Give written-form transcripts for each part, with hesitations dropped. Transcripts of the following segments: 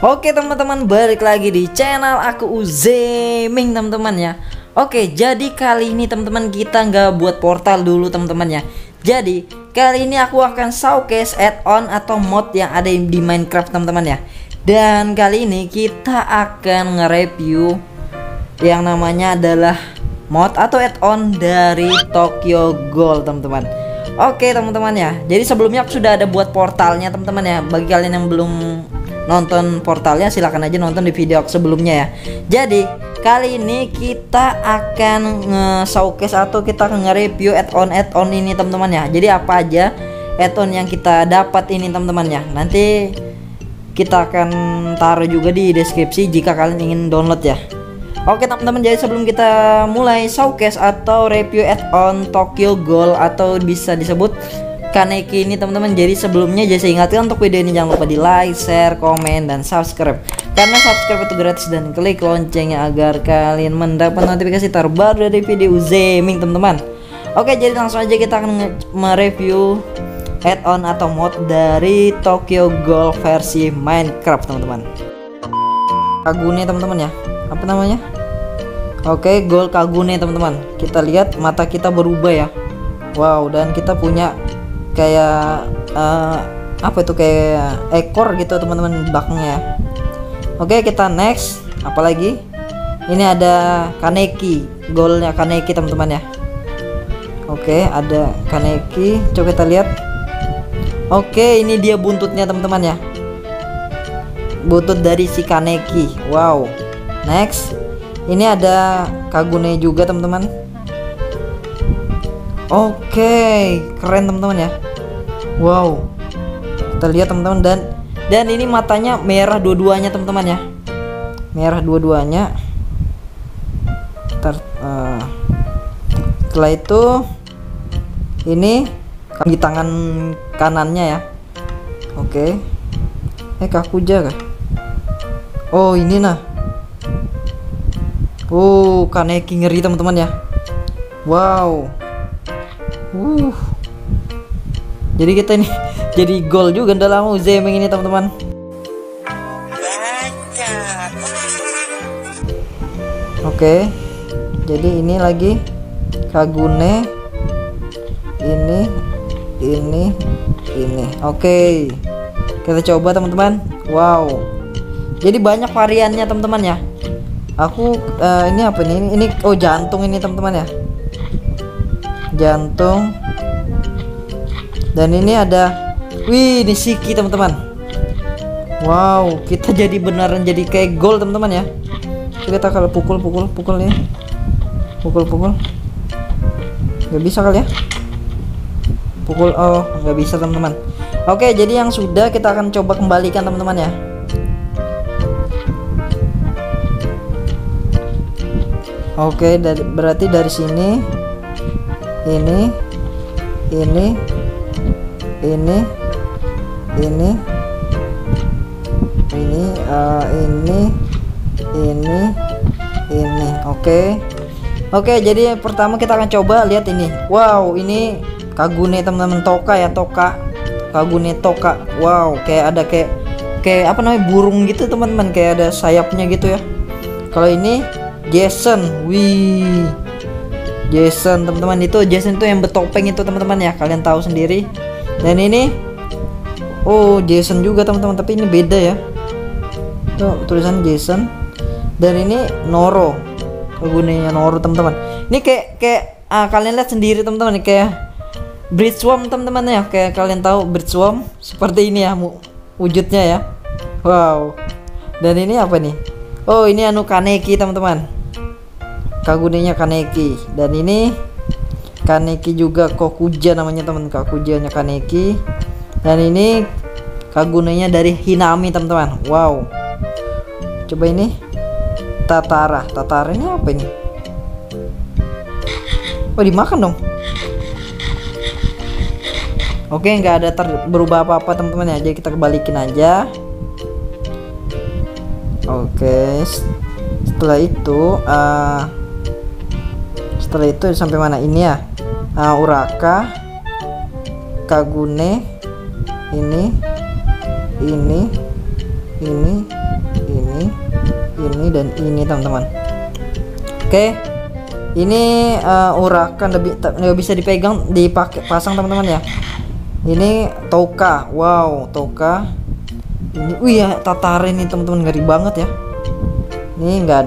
Oke teman-teman, balik lagi di channel aku Uzeming teman-teman ya. Oke, jadi kali ini teman-teman kita nggak buat portal dulu teman-teman ya. Jadi kali ini aku akan showcase add-on atau mod yang ada di Minecraft teman-teman ya. Dan kali ini kita akan nge-review yang namanya adalah mod atau add-on dari Tokyo Ghoul teman-teman. Oke teman-teman ya. Jadi sebelumnya aku sudah ada buat portalnya teman-teman ya. Bagi kalian yang belum nonton portalnya silahkan aja nonton di video sebelumnya ya. Jadi kali ini kita akan nge-showcase atau kita akan nge-review add-on ini teman-teman ya. Jadi apa aja add-on yang kita dapat ini teman-teman ya. Nanti kita akan taruh juga di deskripsi jika kalian ingin download ya. Oke teman-teman, jadi sebelum kita mulai showcase atau review add-on Tokyo Ghoul atau bisa disebut Kaneki ini teman-teman, jadi sebelumnya saya ingatkan untuk video ini jangan lupa di like, share, komen, dan subscribe. Karena subscribe itu gratis dan klik loncengnya agar kalian mendapat notifikasi terbaru dari video Uzeming teman-teman. Oke, jadi langsung aja kita akan mereview add-on atau mod dari Tokyo Ghoul versi Minecraft teman-teman. Kagune teman-teman ya, apa namanya? Oke, Ghoul Kagune teman-teman. Kita lihat mata kita berubah ya. Wow, dan kita punya kayak apa itu, kayak ekor gitu teman-teman belakangnya. Oke, kita next. Apalagi ini ada Kaneki, Ghoulnya Kaneki teman-teman ya. Oke, ada Kaneki, coba kita lihat. Oke, ini dia buntutnya teman-teman ya, buntut dari si Kaneki. Wow. Next, ini ada Kagune juga teman-teman. Oke, keren teman-teman ya. Wow, kita lihat teman-teman, dan ini matanya merah dua-duanya teman-teman ya, merah dua-duanya. Setelah itu ini di tangan kanannya ya. Oke, Kakuja kah? Oh ini nah. Oh, Kaneki ngeri teman-teman ya. Wow. Jadi kita ini jadi gol juga dalam Uzeming ini teman-teman. Oke, jadi ini lagi Kagune, ini. Oke, kita coba teman-teman. Wow, jadi banyak variannya teman-teman ya. Aku ini apa nih? Ini oh jantung ini teman-teman ya, jantung. Dan ini ada, wih, ini Shiki teman-teman. Wow, kita jadi beneran jadi kayak gol teman-teman ya. Kita kalau pukul nih, pukul nggak bisa kali ya, pukul. Oh nggak bisa teman-teman. Oke, jadi yang sudah kita akan coba kembalikan teman-teman ya. Oke, berarti dari sini ini Oke, jadi pertama kita akan coba lihat ini. Wow, ini Kagune teman-teman, Toka ya, Kagune Toka. Wow, kayak ada kayak apa namanya, burung gitu teman-teman, kayak ada sayapnya gitu ya. Kalau ini Jason, wih, Jason teman-teman, itu Jason itu yang bertopeng itu teman-teman ya, kalian tahu sendiri. Dan ini oh Jason juga teman-teman, tapi ini beda ya, tuh tulisan Jason. Dan ini Noro, Kagunenya Noro teman-teman. Ini kayak kalian lihat sendiri teman-teman, kayak Breathworm teman-teman ya, kayak kalian tahu Breathworm seperti ini ya wujudnya ya. Wow. Dan ini apa nih? Oh ini Kaneki teman-teman, Kagunenya Kaneki. Dan ini Kaneki juga, Kokuja namanya teman, Kokujanya Kaneki. Dan ini Kagunenya dari Hinami teman-teman. Wow. Coba ini Tatara ini apa ini? Oh dimakan dong. Oke, nggak ada berubah apa-apa teman-teman ya, jadi kita kebalikin aja. Oke, setelah itu sampai mana ini ya? Uraka, Kagune, ini, ini dan ini teman-teman. Oke, ini urakan nggak bisa dipegang, dipakai pasang teman-teman ya. Ini Touka, wow Touka. Ini, wih ya Tatarin nih teman-teman, ngeri banget ya. Ini nggak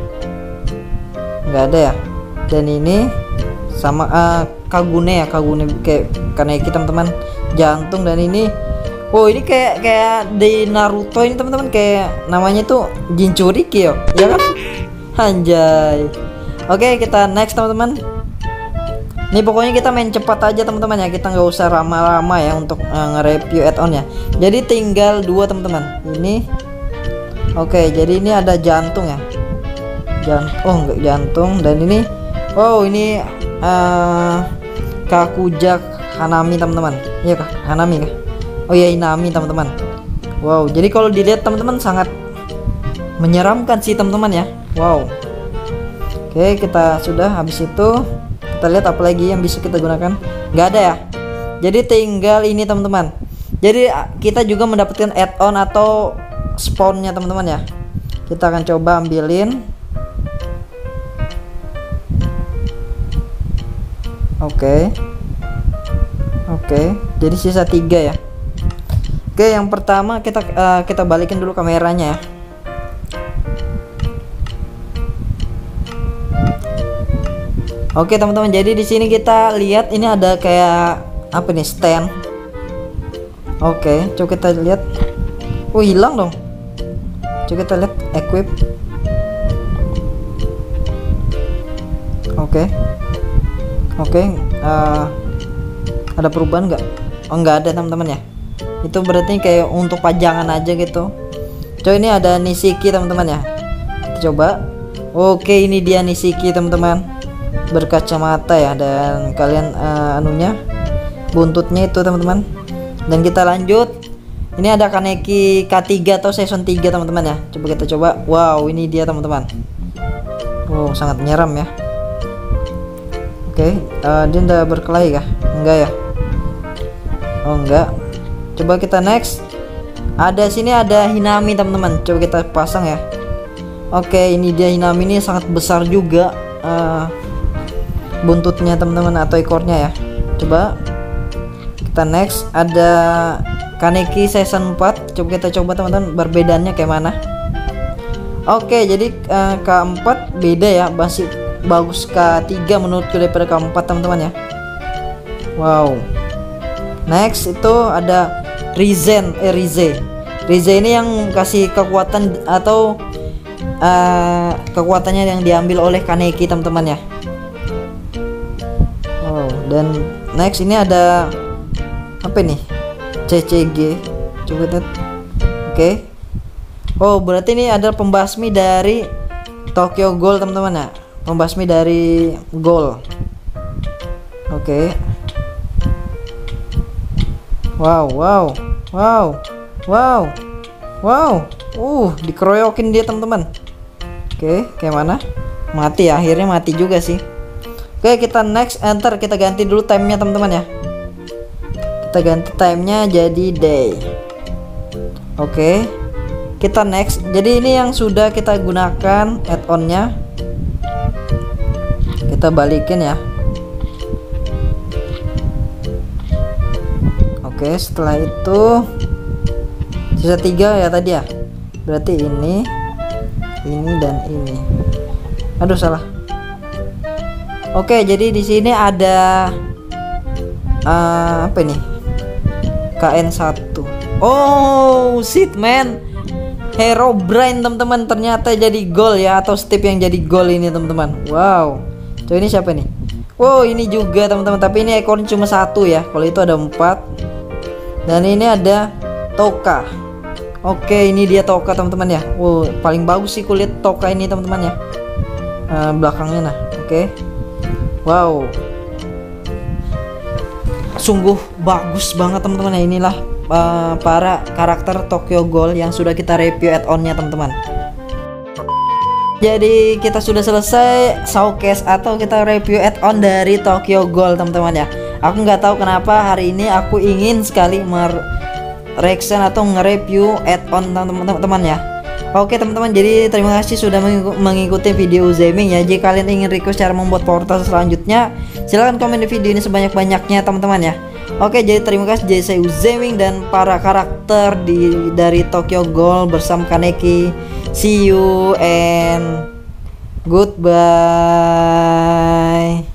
ada ya. Dan ini sama Kagune ya, Kagune kayak Kaneki teman-teman, jantung. Dan ini, oh ini kayak di Naruto ini teman-teman, kayak namanya tuh Jinchuriki ya, ya kan? Anjay. Oke, kita next teman-teman. Ini pokoknya kita main cepat aja teman-teman ya, kita nggak usah lama-lama ya untuk nge-review add-on ya. Jadi tinggal 2 teman-teman. Ini oke, jadi ini ada jantung ya. Oh enggak jantung. Dan ini, oh ini Kakuja Hanami teman-teman. Iya kah? Hanami kah? Oh ya, Inami teman-teman. Wow, jadi kalau dilihat teman-teman sangat menyeramkan sih teman-teman ya. Wow. Oke, kita sudah habis itu kita lihat apa lagi yang bisa kita gunakan. Nggak ada ya. Jadi tinggal ini teman-teman. Jadi kita juga mendapatkan add-on atau spawnnya teman-teman ya. Kita akan coba ambilin. Oke. Jadi sisa 3 ya. Oke, yang pertama kita balikin dulu kameranya ya. Oke teman-teman, jadi di sini kita lihat ini ada kayak apa nih, stand. Oke, coba kita lihat. Oh hilang dong. Coba kita lihat equip. Oke, ada perubahan nggak? Oh nggak ada teman-teman ya. Itu berarti kayak untuk pajangan aja gitu. Coba ini ada Nishiki teman-teman ya. Kita coba. Oke, ini dia Nishiki teman-teman, berkacamata ya, dan kalian anunya buntutnya itu teman-teman. Dan kita lanjut. Ini ada Kaneki K3 atau season 3 teman-teman ya. Coba kita coba. Wow, ini dia teman-teman. Wow, sangat menyeram ya. Oke, dia udah berkelahi kah? Enggak ya. Oh enggak. Coba kita next. Ada sini ada Hinami teman-teman. Coba kita pasang ya. Oke, ini dia Hinami, ini sangat besar juga buntutnya teman-teman atau ekornya ya. Coba kita next. Ada Kaneki season 4. Coba kita coba teman-teman, perbedaannya kayak mana. Oke, jadi keempat beda ya, masih bagus K3 menurutku daripada K4 teman-teman ya. Wow. Next itu ada Rize ini yang kasih kekuatan atau kekuatannya yang diambil oleh Kaneki teman-teman ya. Wow. Dan next ini ada apa nih, CCG. Coba lihat. Oke. Oh berarti ini ada pembasmi dari Tokyo Ghoul teman-teman ya, pembasmi dari Ghoul. Oke. Wow. Dikeroyokin dia teman-teman. Oke, kayak mana? Mati ya, akhirnya mati juga sih. Oke, kita next, enter. Kita ganti dulu timenya teman-teman ya. Kita ganti timenya jadi day. Oke, kita next. Jadi ini yang sudah kita gunakan add-onnya. Kita balikin ya. Oke, setelah itu sisa 3 ya tadi ya. Berarti ini dan ini. Aduh salah. Oke, jadi di sini ada apa ini? KN1. Oh, shit man. Herobrine teman-teman, ternyata jadi gol ya, atau Steve yang jadi gol ini teman-teman. Wow. Coba ini siapa nih? Wow, ini juga teman-teman, tapi ini ekornya cuma 1 ya. Kalau itu ada 4. Dan ini ada Touka. Oke, ini dia Touka teman-teman ya. Wow, paling bagus sih kulit Touka ini teman-teman ya. Belakangnya nah. Oke. Wow. Sungguh bagus banget teman-teman ya. Inilah para karakter Tokyo Ghoul yang sudah kita review add-onnya teman-teman. Jadi kita sudah selesai showcase atau kita review add-on dari Tokyo Ghoul teman-teman ya. Aku nggak tahu kenapa hari ini aku ingin sekali reaction atau nge-review add-on teman-teman ya. Oke teman-teman, jadi terima kasih sudah mengikuti video Uzeming ya. Jika kalian ingin request cara membuat portal selanjutnya, silahkan komen di video ini sebanyak-banyaknya teman-teman ya. Oke, jadi terima kasih. Jadi saya Uzeming dan para karakter dari Tokyo Ghoul bersama Kaneki. See you and goodbye.